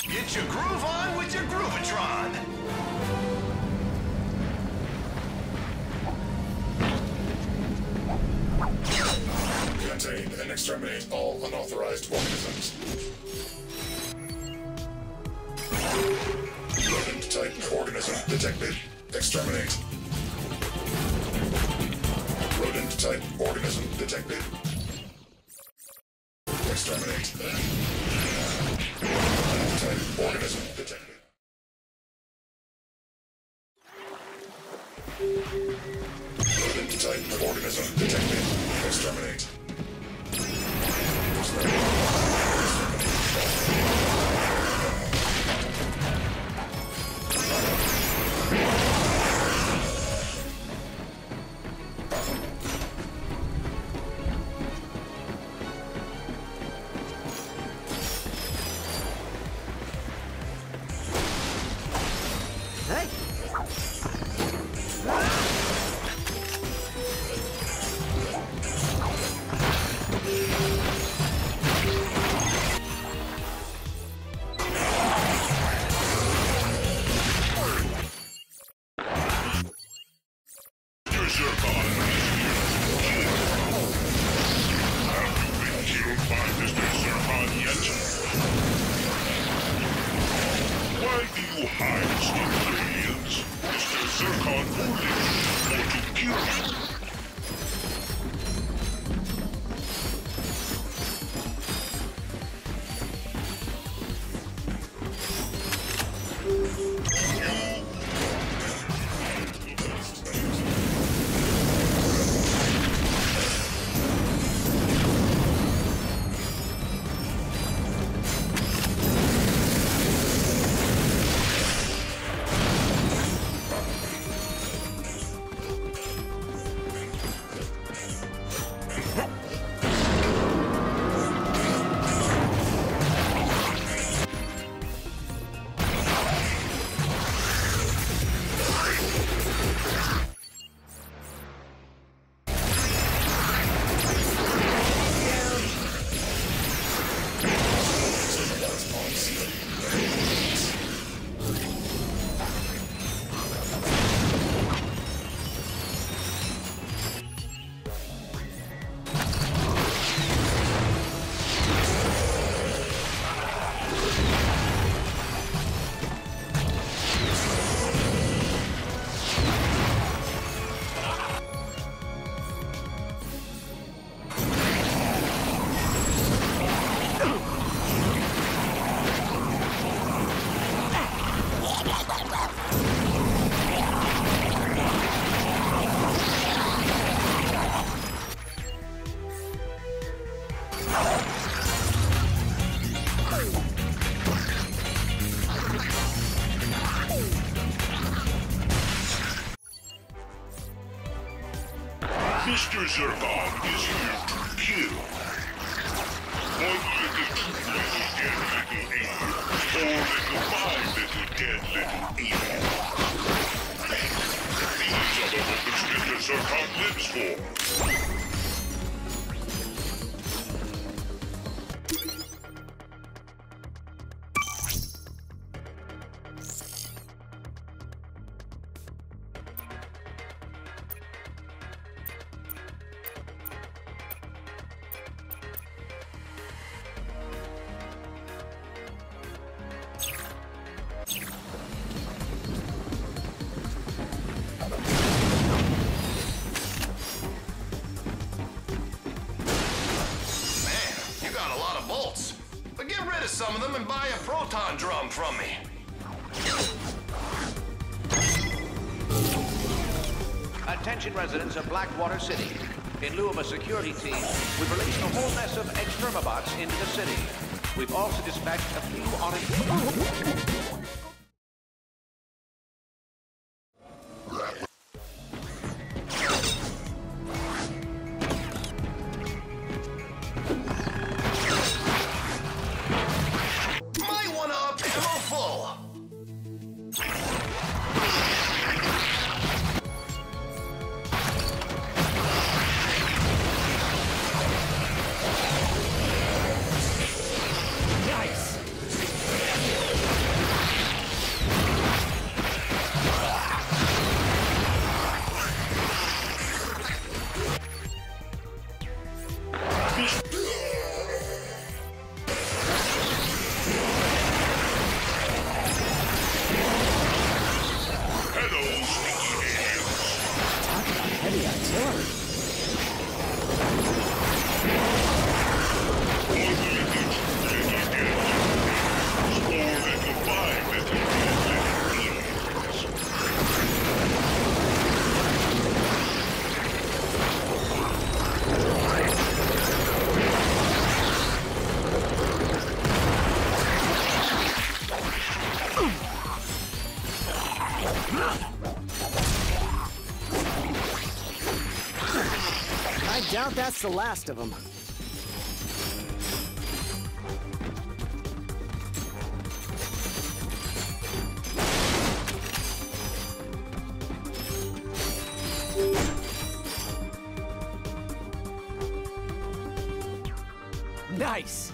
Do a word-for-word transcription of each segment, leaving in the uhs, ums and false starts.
Get your groove on with your Groovatron! Contain and exterminate all unauthorized organisms. Rodent-type organism detected. Exterminate. Rodent-type organism detected. Exterminate. Rodent-type organism detected. Rodent-type organism detected. Exterminate. Mister Zurkon is here to kill. One little foolish dead little alien. Four little five little dead little alien. These are the moments Mister Zurkon lives for. Some of them and buy a proton drum from me. Attention residents of Blackwater City. In lieu of a security team, we've released a whole mess of extremabots into the city. We've also dispatched a few on a... Nice! that's the last of them. Nice!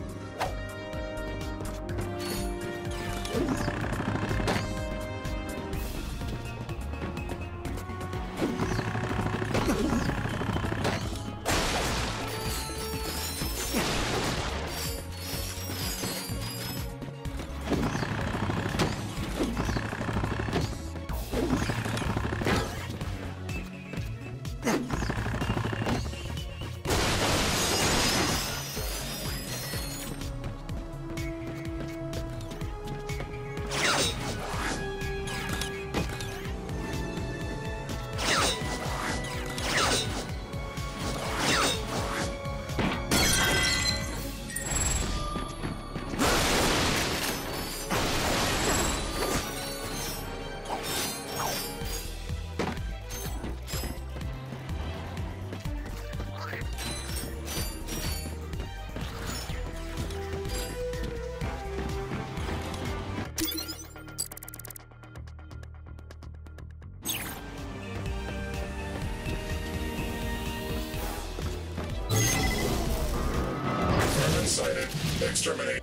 Sighted. Exterminate.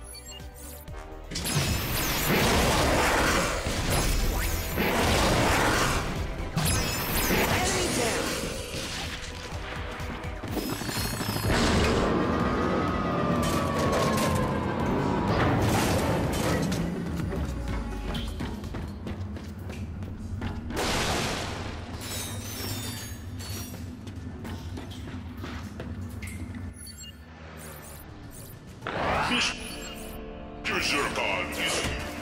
Enemy down! Mister Zurkon is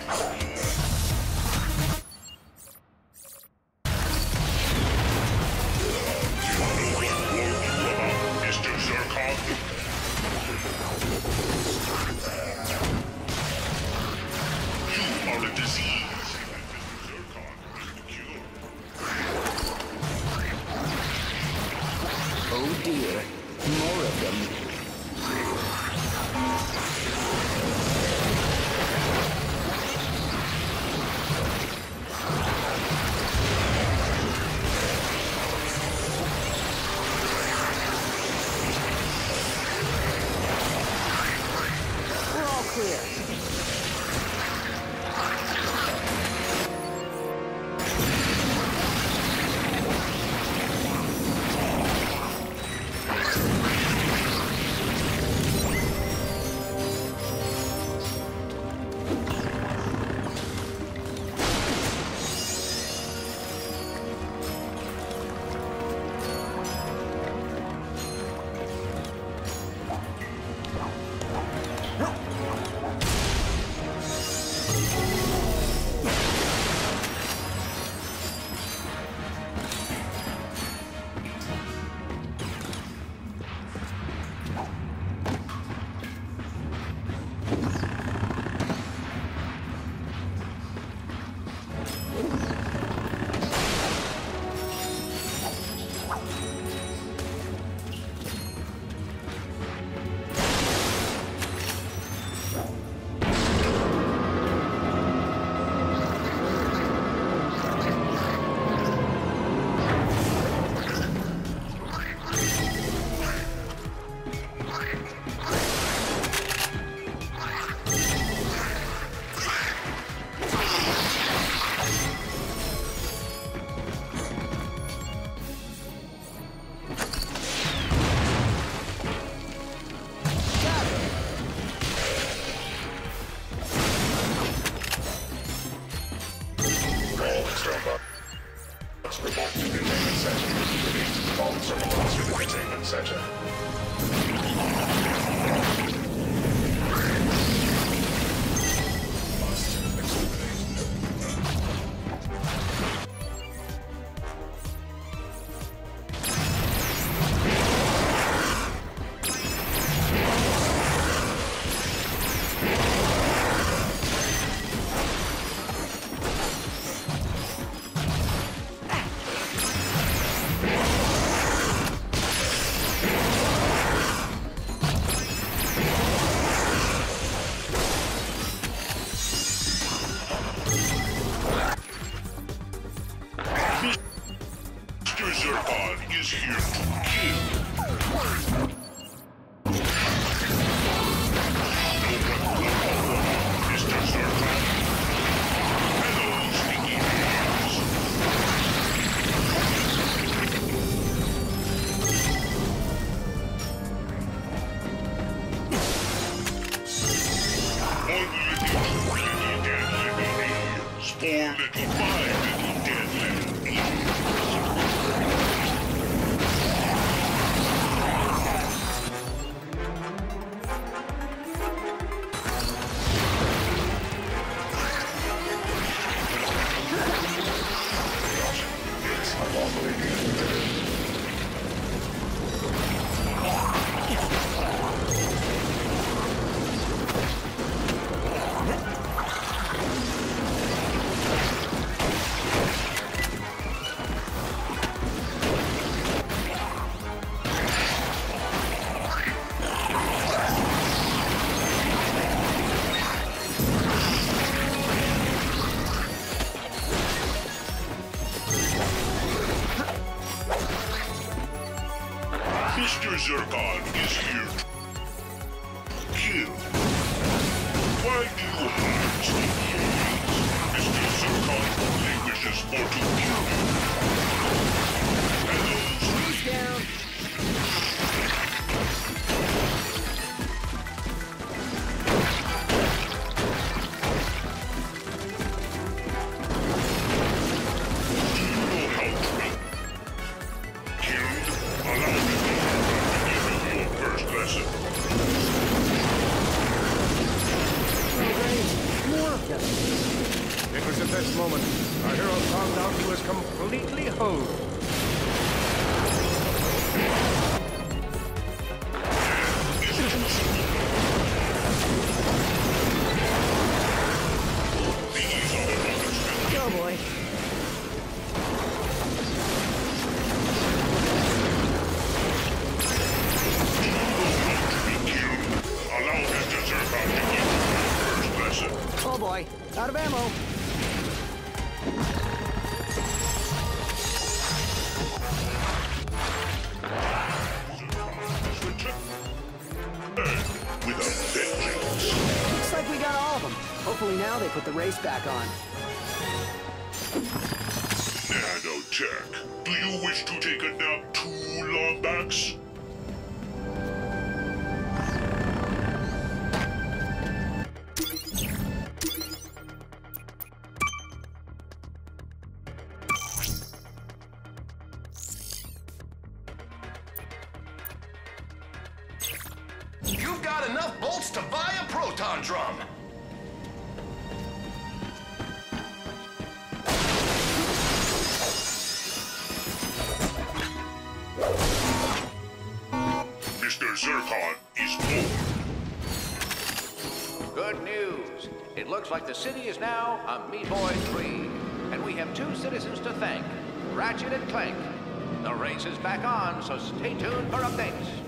Mister Zurkon. You are a disease. Zurkon is the cure. Oh dear, more of them. We're all clear. Four little, five little, dead little eagles. Mister Zurkon is here to kill. Why do you hide, sneaky aliens? Mister Zurkon only wishes for to kill you. Hello, He's down. do you know how to run? Killed? Allow me to give you your first lesson. More of them. It was at this moment our hero found out he was completely whole. These are the rockets. Go, boy. Be killed. Allow Mister Zurkon to give you your first lesson. Oh, boy. Out of ammo. With a vengeance. Looks like we got all of them. Hopefully now they put the race back on. Nanotech. Do you wish to take a nap too, Lombax? You've got enough bolts to buy a proton drum. Mister Zurkon is born. Good news. It looks like the city is now a Meatoid free. And we have two citizens to thank, Ratchet and Clank. The race is back on, so stay tuned for updates.